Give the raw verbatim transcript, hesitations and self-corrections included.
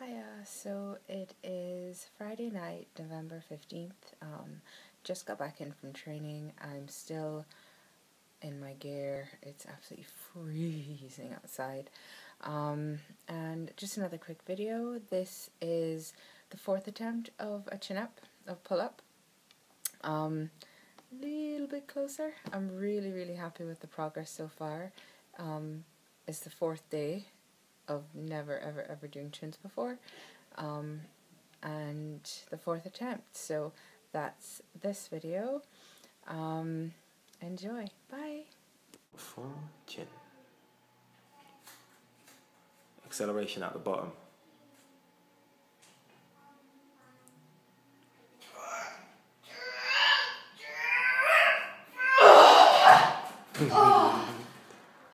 Hiya, so it is Friday night, November fifteenth. Um, just got back in from training. I'm still in my gear. It's absolutely freezing outside. Um, and just another quick video. This is the fourth attempt of a chin-up, of pull-up. Um, little bit closer. I'm really, really happy with the progress so far. Um, it's the fourth day of never ever ever doing chins before, um, and the fourth attempt, so that's this video. Um, enjoy. Bye. Full chin. Acceleration at the bottom.